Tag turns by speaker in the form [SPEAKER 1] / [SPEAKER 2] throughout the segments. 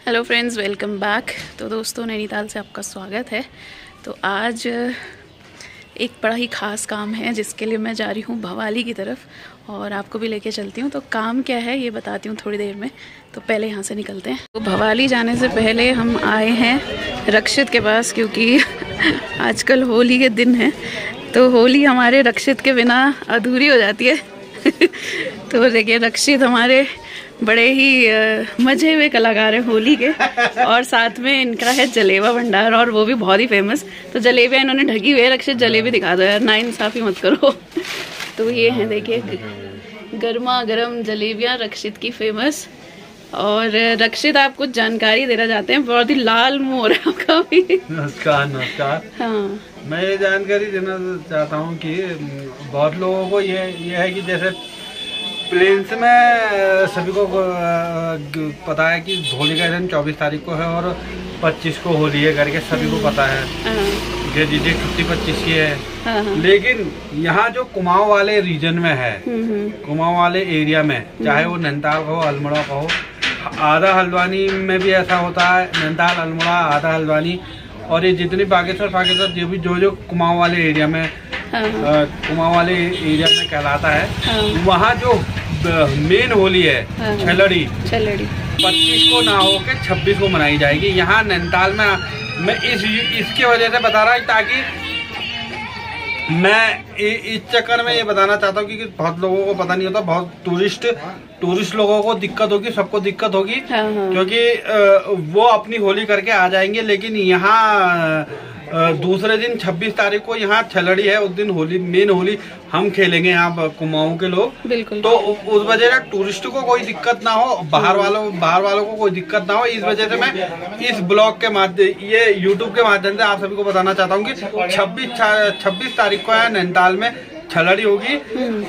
[SPEAKER 1] Hello friends, welcome back. तो दोस्तों, नैनीताल से आपका स्वागत है। तो आज एक बड़ा ही ख़ास काम है जिसके लिए मैं जा रही हूँ भवाली की तरफ और आपको भी लेके चलती हूँ। तो काम क्या है ये बताती हूँ थोड़ी देर में। तो पहले यहाँ से निकलते हैं। तो भवाली जाने से पहले हम आए हैं रक्षित के पास, क्योंकि आजकल होली के दिन है तो होली हमारे रक्षित के बिना अधूरी हो जाती है। तो देखिए, रक्षित हमारे बड़े ही मजे हुए कलाकार हैं होली के, और साथ में इनका है जलेबा भंडार, और वो भी बहुत ही फेमस। तो जलेबियाँ इन्होंने ढकी हुई है। रक्षित जलेबी दिखा दो यार, नाइंसाफी मत करो। तो ये हैं, देखिए, गर्मा गर्म जलेबियाँ रक्षित की फेमस। और रक्षित, आप कुछ जानकारी देना चाहते हैं? बहुत ही लाल मुंह हो रहा है आपका भी।
[SPEAKER 2] नमस्कार।
[SPEAKER 1] हाँ,
[SPEAKER 2] मैं ये जानकारी देना चाहता हूँ कि बहुत लोगों को ये है कि जैसे प्लेन्स में सभी को पता है कि होली का दिन 24 तारीख को है और 25 को होली है करके सभी को पता है कि दीदी छुट्टी 25 की है। लेकिन यहाँ जो कुमाऊं वाले रीजन में है, कुमाऊं वाले एरिया में, चाहे वो नैनीताल का हो, अल्मोड़ा का हो, आधा हल्द्वानी में भी ऐसा होता है। नैनीताल, अल्मोड़ा, आधा हल्द्वानी, और ये जितनी बागेश्वर जो भी जो कुमाऊं वाले एरिया में कुमाऊं वाले एरिया में कहलाता है, वहाँ जो मेन होली है छलड़ी 25 को ना हो के 26 को मनाई जाएगी। यहाँ नैनीताल में मैं इसके वजह से बता रहा हूँ ताकि मैं इस चक्कर में ये बताना चाहता हूँ, क्योंकि बहुत लोगों को पता नहीं होता। बहुत टूरिस्ट लोगों को दिक्कत होगी, सबको दिक्कत होगी, क्योंकि वो अपनी होली करके आ जाएंगे। लेकिन यहाँ दूसरे दिन 26 तारीख को यहाँ छलड़ी है, उस दिन होली, मेन होली हम खेलेंगे यहाँ कुमाऊं के लोग। बिल्कुल। तो उस वजह से टूरिस्ट को कोई दिक्कत ना हो, बाहर वालों को कोई दिक्कत ना हो, इस वजह से मैं इस ब्लॉग के माध्यम, ये यूट्यूब के माध्यम से आप सभी को बताना चाहता हूँ कि 26 तारीख को है नैनीताल में छलड़ी होगी,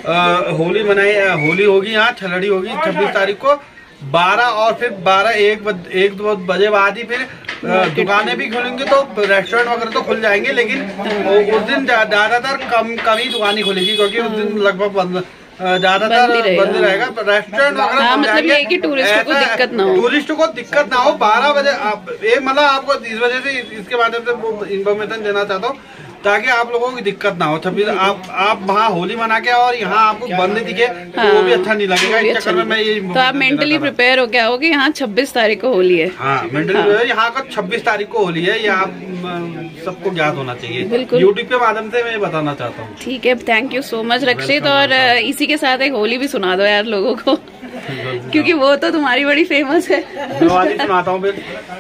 [SPEAKER 2] होली होगी यहाँ, छलड़ी होगी 26 तारीख को 12 और फिर 1-2 बजे बाद ही फिर दुकानें भी खुलेंगी। तो रेस्टोरेंट वगैरह तो खुल जाएंगे, लेकिन उस दिन ज्यादातर कम ही दुकानें खुलेगी, क्योंकि उस दिन लगभग ज्यादातर बंद रहेगा। रेस्टोरेंट वगैरह
[SPEAKER 1] मतलब ये कि टूरिस्ट को दिक्कत ना हो। 12 बजे मतलब आपको इस वजह से इसके माध्यम से वो इन्फॉर्मेशन देना चाहता हूँ ताकि आप लोगों की दिक्कत ना हो। 26 आप वहाँ होली मना के और यहाँ आपको बंद दिखे तो वो भी अच्छा नहीं लगेगा। इस चक्कर में मैं ये, तो आप मेंटली प्रिपेयर हो गया हो कि यहाँ 26 तारीख को होली है।
[SPEAKER 2] हाँ, मेंटली यहाँ का 26 तारीख को होली है, ये आप सबको ज्ञात होना चाहिए। बिल्कुल, यूट्यूब के माध्यम से मैं बताना चाहता हूँ।
[SPEAKER 1] ठीक है, thank you so much Rakshit. और इसी के साथ एक होली भी सुना दो यार लोगों को, क्योंकि वो तो तुम्हारी बड़ी फेमस है।
[SPEAKER 2] सुनाता हूँ,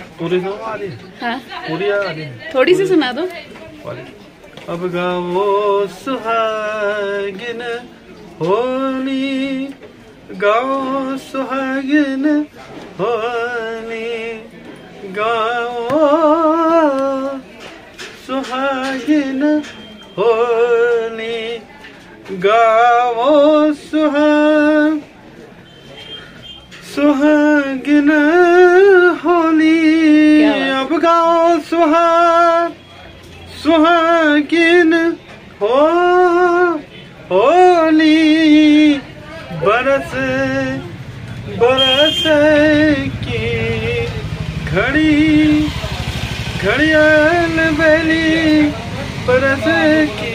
[SPEAKER 1] थोड़ी सी सुना दो।
[SPEAKER 2] अब गाओ सुहागिन होली, गाओ सुहागिन होली, गाओ सुहागिन होली, गाओ सुहागिन होली। अब गाओ सुहागिन होली, बरस की घड़ियाल बेली, बरस की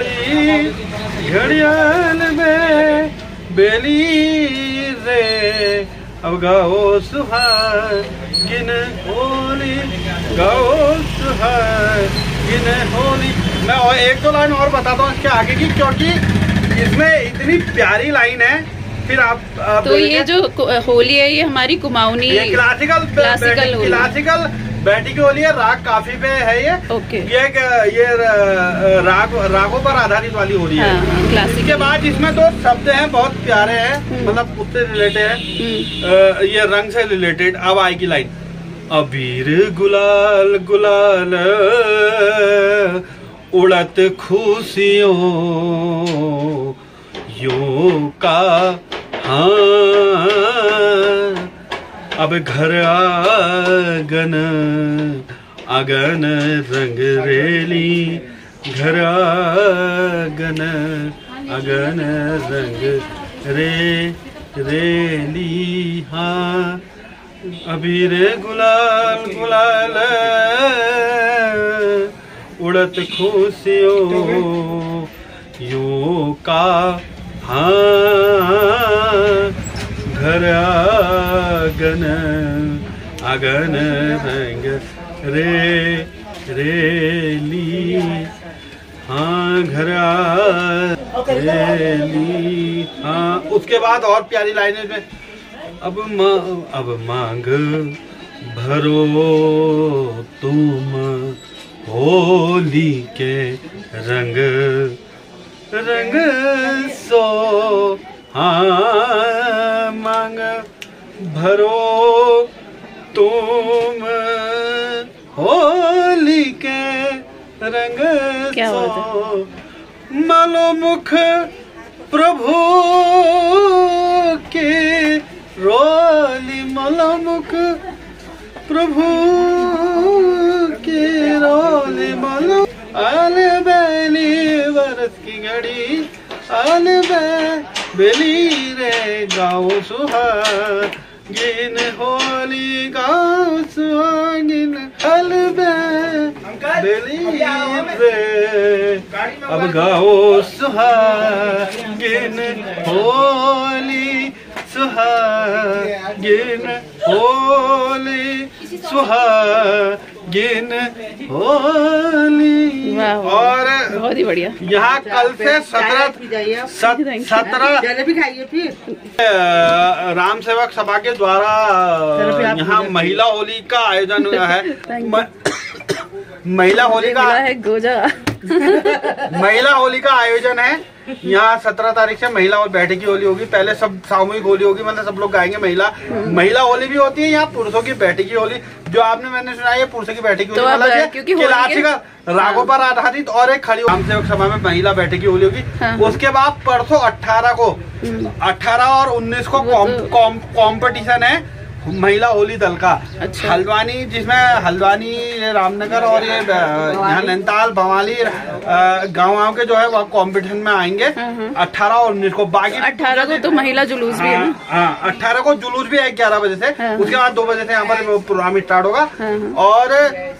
[SPEAKER 2] घड़ियाल बेली रे। अब गाओ सुहागिन होली, गाओ सुहागिन होली। मैं और 1-2 लाइन और बताता हूँ इसके आगे की, क्योंकि इसमें इतनी प्यारी लाइन है। फिर आप
[SPEAKER 1] तो ये जो होली है ये हमारी कुमाऊनी
[SPEAKER 2] क्लासिकल बैठी की होली है। राग काफी पे है ये। ओके। ये रागों पर आधारित वाली होली है। इसके बाद इसमें 2 शब्द हैं, बहुत प्यारे हैं, मतलब उससे रिलेटेड है, ये रंग से रिलेटेड। अब आएगी लाइन, अबीर गुलाल गुलाल उड़त खुशियों यो का, हाँ अब घर आंगन रंग रेली, घर आंगन रंग रेली, हाँ अबीर गुलाल गुलाल उड़त खुशियों यूं का हाँ घर आंगन आंगन रंग रेली हाँ घर रेली हाँ। उसके बाद और प्यारी लाइनें में अब मांग भरो तुम होली के रंग रंग सो हाँ मांग भरो तुम होली के रंग सो मालो मुख प्रभु के रोली मालो मुख प्रभु के रोली मालो आल बेली बरस की घड़ी आल बेली रे गाओ सुहागिन होली गाओ सुहागिन आल बेली रे अब गाओ सुहागिन होली सुहागिन होली सुहागिन होली। और
[SPEAKER 1] बहुत ही बढ़िया।
[SPEAKER 2] यहाँ कल से 17 राम सेवक सभा के द्वारा यहाँ महिला होली का आयोजन हुआ है। महिला होली का
[SPEAKER 1] है गोजा
[SPEAKER 2] महिला होली का आयोजन है यहाँ 17 तारीख से महिला और बैठकी होली होगी। पहले सब सामूहिक होली होगी, मतलब सब लोग गाएंगे। महिला होली भी होती है। यहाँ पुरुषों की बैठकी होली जो मैंने सुना है पुरुषों की बैठकी होली, मतलब क्योंकि क्लासिकल रागों पर आधारित और एक खड़ी राम सेवक सभा में महिला बैठकी होली होगी। उसके बाद परसों 18 और 19 को कॉम्पिटिशन है महिला होली दल का। अच्छा। हल्द्वानी, जिसमें हल्द्वानी, रामनगर और ये यहाँ नैनीताल, भवाली गाँव के जो है वह कंपटीशन में आएंगे 18 और 19 को। बाकी
[SPEAKER 1] 18 को तो महिला जुलूस भी है।
[SPEAKER 2] हाँ 18 को जुलूस भी है 11 बजे से। उसके बाद 2 बजे से यहाँ पर प्रोग्राम स्टार्ट होगा। और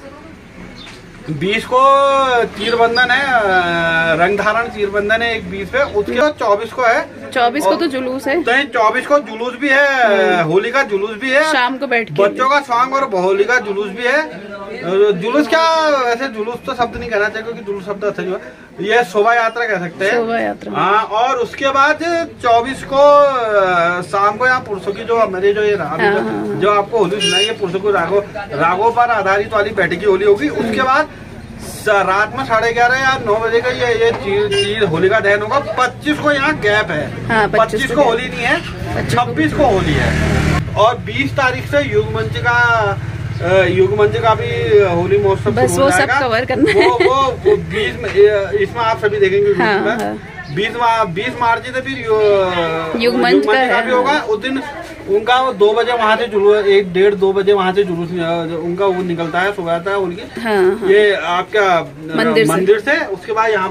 [SPEAKER 2] 20 को तीर बंधन है, रंग धारण तीर बंधन है 20 पे। उसके बाद 24 को है।
[SPEAKER 1] 24 को तो जुलूस है।
[SPEAKER 2] तो 24 को जुलूस भी है, होली का जुलूस भी है,
[SPEAKER 1] शाम को बैठ
[SPEAKER 2] बच्चों का सॉन्ग और होली का जुलूस भी है। जुलूस क्या, वैसे जुलूस तो शब्द नहीं कहना चाहिए क्योंकि जुलूस शब्द अच्छा नहीं हुआ, ये शोभा यात्रा कह सकते हैं।
[SPEAKER 1] शोभा यात्रा।
[SPEAKER 2] हाँ। और उसके बाद 24 को शाम को यहाँ पुरुषों की जो मेरे जो ये जो आपको होली सुनाई है पुरुषों को रागों पर आधारित वाली बैठकी होली होगी। उसके बाद रात में 11:30 या 9 बजे का ये चीज होली का दहन होगा। 25 को यहाँ गैप है। 25 को होली नहीं है, 26 को होली है। और 20 तारीख से युग मंच का भी होली महोत्सव
[SPEAKER 1] बस वो सब कवर करना है।
[SPEAKER 2] वो 20 इसमें आप सभी देखेंगे। 20 मार्च से फिर युग मंच का भी होगा। उस दिन उनका 2 बजे वहाँ से जुलूस, 1-1:30-2 बजे वहाँ से जुलूस उनका वो निकलता है, सुबह आता है उनकी। ये आपका मंदिर से। उसके बाद यहाँ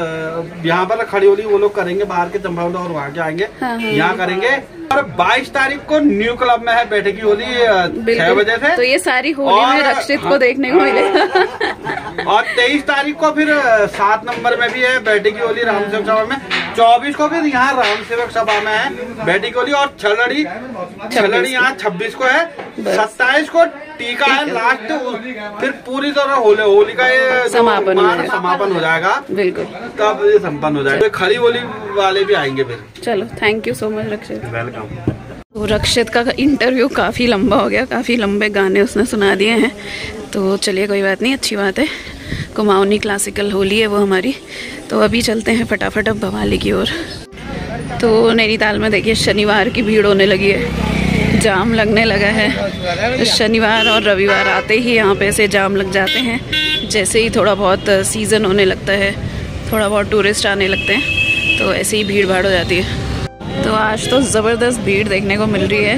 [SPEAKER 2] पर खड़ी होली वो लोग करेंगे बाहर के चंपावत और वहाँ के आएंगे यहाँ करेंगे। और 22 तारीख को न्यू क्लब में है बैठकी होली 6 बजे से।
[SPEAKER 1] तो ये सारी होली में रक्षित को देखने को मिलेगा।
[SPEAKER 2] और 23 तारीख को फिर 7 नंबर में भी है बैठकी होली राम सेवक सभा में। 24 को फिर यहाँ राम सेवक सभा में है बैठकी होली। और छलड़ी यहाँ 26 को है। 27 को टीका है लास्ट। फिर पूरी तरह होली का ये समापन हो जाएगा।
[SPEAKER 1] बिल्कुल,
[SPEAKER 2] तब ये संपन्न हो जाएगा। खड़ी होली वाले भी आएंगे फिर।
[SPEAKER 1] चलो, thank you so much Rakshit.
[SPEAKER 2] Welcome.
[SPEAKER 1] तो रक्षित का इंटरव्यू काफ़ी लंबा हो गया, काफ़ी लंबे गाने उसने सुना दिए हैं। तो चलिए, कोई बात नहीं, अच्छी बात है। कुमाऊनी क्लासिकल होली है वो हमारी। तो अभी चलते हैं फटाफट अब भवाली की ओर। तो नैनीताल में देखिए शनिवार की भीड़ होने लगी है, जाम लगने लगा है। तो शनिवार और रविवार आते ही यहाँ पे से जाम लग जाते हैं। जैसे ही थोड़ा बहुत सीज़न होने लगता है, थोड़ा बहुत टूरिस्ट आने लगते हैं, तो ऐसे ही भीड़ भाड़ हो जाती है। तो आज तो ज़बरदस्त भीड़ देखने को मिल रही है।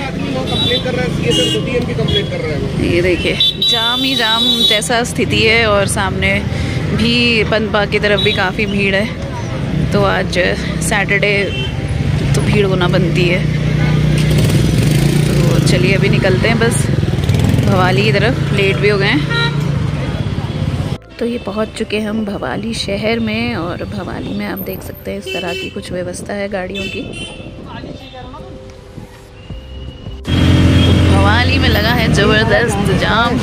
[SPEAKER 1] ये देखिए जाम ही जाम जैसा स्थिति है। और सामने भी पंतबाग की तरफ भी काफ़ी भीड़ है। तो आज सैटरडे तो भीड़ होना बनती है। तो चलिए अभी निकलते हैं बस भवाली की तरफ, लेट भी हो गए हैं। तो ये पहुंच चुके हैं हम भवाली शहर में, और भवाली में आप देख सकते हैं इस तरह की कुछ व्यवस्था है गाड़ियों की। भवाली में लगा है ज़बरदस्त जाम।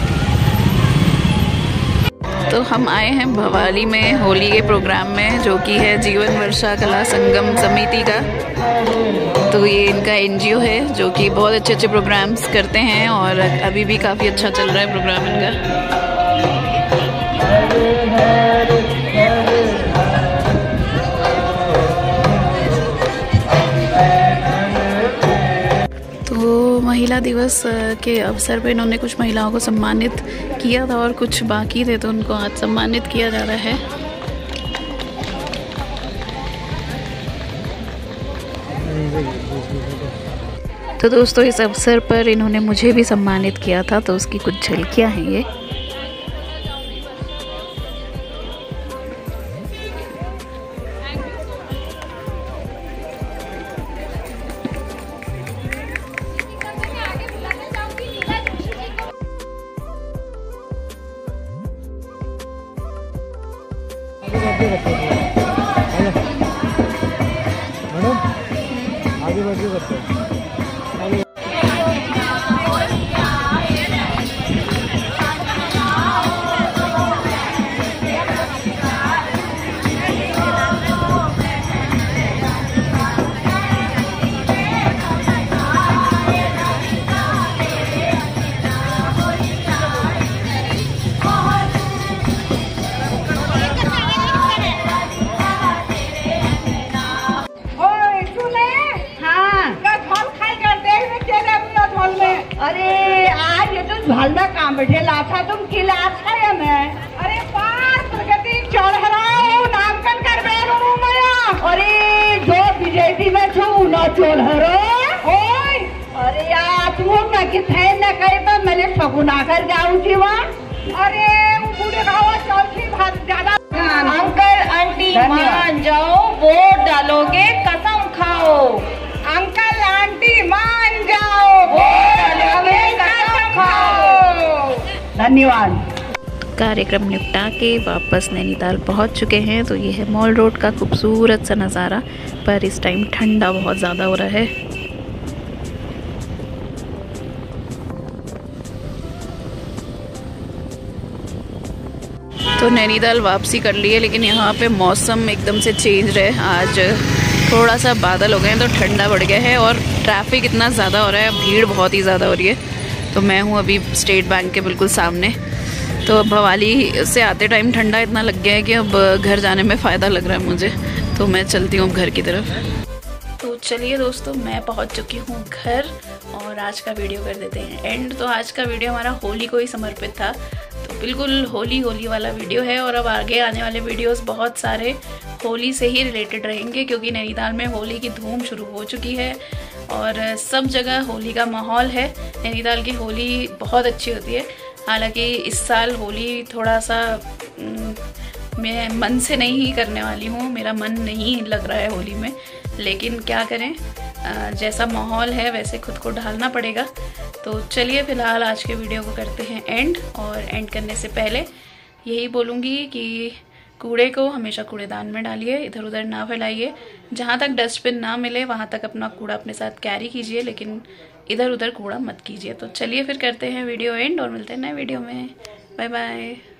[SPEAKER 1] तो हम आए हैं भवाली में होली के प्रोग्राम में, जो कि है जीवन वर्षा कला संगम समिति का। तो ये इनका NGO है जो कि बहुत अच्छे अच्छे प्रोग्राम्स करते हैं, और अभी भी काफ़ी अच्छा चल रहा है प्रोग्राम इनका। तो महिला दिवस के अवसर पे इन्होंने कुछ महिलाओं को सम्मानित किया था, और कुछ बाकी थे तो उनको आज सम्मानित किया जा रहा है। तो दोस्तों इस अवसर पर इन्होंने मुझे भी सम्मानित किया था, तो उसकी कुछ झलकियां हैं ये।
[SPEAKER 2] आगे बढ़ करते हैं।
[SPEAKER 3] अरे आज ये तो झलना काम बैठे लाथा तुम किलास है मैं। अरे पार प्रगति चढ़ रहा नामकन कर मैं। अरे जो बीजेपी में छू न चोल ओए। अरे यार तू न किथे न कहे पर मैंने सगुना कर जाऊँ थी वहाँ। अरे वो बूढ़े गाँव चौथी भाग ज्यादा। अंकल आंटी मान जाओ, वोट डालोगे कसम खाओ। अंकल आंटी मान जाओ, धन्यवाद।
[SPEAKER 1] कार्यक्रम निपटा के वापस नैनीताल पहुंच चुके हैं। तो ये है मॉल रोड का खूबसूरत सा नज़ारा, पर इस टाइम ठंडा बहुत ज़्यादा हो रहा है। तो नैनीताल वापसी कर ली है, लेकिन यहाँ पे मौसम एकदम से चेंज है। आज थोड़ा सा बादल हो गए हैं तो ठंडा बढ़ गया है, और ट्रैफिक इतना ज़्यादा हो रहा है, भीड़ बहुत ही ज़्यादा हो रही है। तो मैं हूँ अभी स्टेट बैंक के बिल्कुल सामने। तो भवाली से आते टाइम ठंडा इतना लग गया है कि अब घर जाने में फ़ायदा लग रहा है मुझे, तो मैं चलती हूँ घर की तरफ। तो चलिए दोस्तों, मैं पहुँच चुकी हूँ घर, और आज का वीडियो कर देते हैं एंड। तो आज का वीडियो हमारा होली को ही समर्पित था, तो बिल्कुल होली वाला वीडियो है। और अब आगे आने वाले वीडियोस बहुत सारे होली से ही रिलेटेड रहेंगे, क्योंकि नैनीताल में होली की धूम शुरू हो चुकी है और सब जगह होली का माहौल है। नैनीताल की होली बहुत अच्छी होती है। हालांकि इस साल होली थोड़ा सा मैं मन से नहीं करने वाली हूँ, मेरा मन नहीं लग रहा है होली में, लेकिन क्या करें, जैसा माहौल है वैसे खुद को ढालना पड़ेगा। तो चलिए फिलहाल आज के वीडियो को करते हैं एंड, और एंड करने से पहले यही बोलूँगी कि कूड़े को हमेशा कूड़ेदान में डालिए, इधर उधर ना फैलाइए। जहाँ तक डस्टबिन ना मिले वहाँ तक अपना कूड़ा अपने साथ कैरी कीजिए, लेकिन इधर उधर कूड़ा मत कीजिए। तो चलिए फिर करते हैं वीडियो एंड, और मिलते हैं नए वीडियो में। Bye bye.